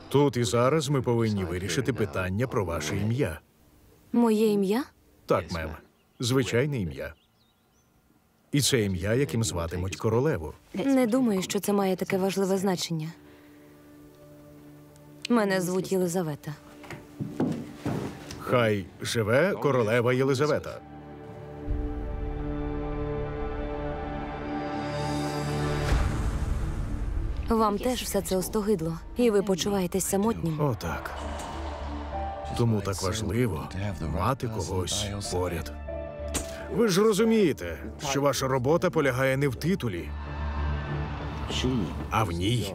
Тут і зараз ми повинні вирішити питання про ваше ім'я. Моє ім'я? Так, мем. Звичайне ім'я. І це ім'я, яким зватимуть королеву. Не думаю, що це має таке важливе значення. Мене звуть Єлизавета. Хай живе королева Єлизавета. Вам теж все це остогидло, і ви почуваєтесь самотнім. Отак. Тому так важливо мати когось поряд. Ви ж розумієте, що ваша робота полягає не в титулі, а в ній.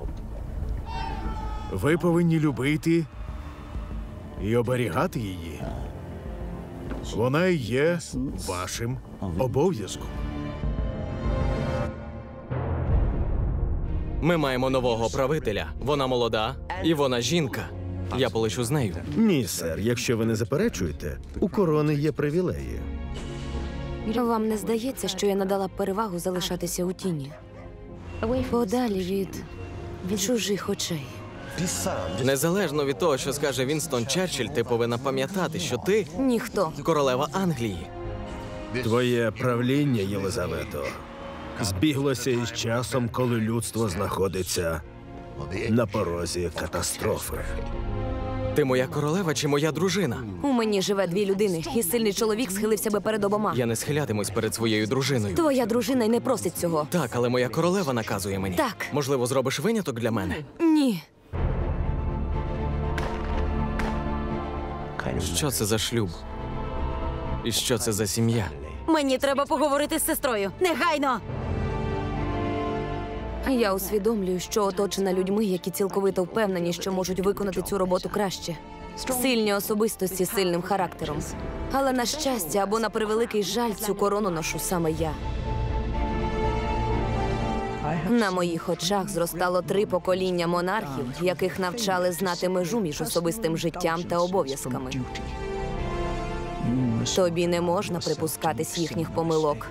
Ви повинні любити і оберігати її. Вона і є вашим обов'язком. Ми маємо нового правителя. Вона молода і вона жінка. Я полечу з нею. Ні, сер, якщо ви не заперечуєте, у корони є привілеї. Вам не здається, що я надала б перевагу залишатися у тіні? Подалі від чужих очей. Незалежно від того, що скаже Вінстон Черчилль, ти повинна пам'ятати, що ти Ніхто. королева Англії. Твоє правління, Єлизавето, збіглося із часом, коли людство знаходиться на порозі катастрофи. Ти моя королева чи моя дружина? У мені живе дві людини, і сильний чоловік схилився би перед обома. Я не схилятимусь перед своєю дружиною. Твоя дружина й не просить цього. Так, але моя королева наказує мені. Так. Можливо, зробиш виняток для мене? Ні. Що це за шлюб? І що це за сім'я? Мені треба поговорити з сестрою. Негайно! Я усвідомлюю, що оточена людьми, які цілковито впевнені, що можуть виконати цю роботу краще. Сильні особистості з сильним характером. Але на щастя або на превеликий жаль цю корону ношу саме я. На моїх очах зростало 3 покоління монархів, яких навчали знати межу між особистим життям та обов'язками. Тобі не можна припускатись їхніх помилок.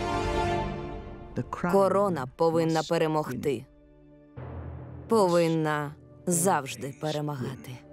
Корона повинна перемогти. Повинна завжди перемагати.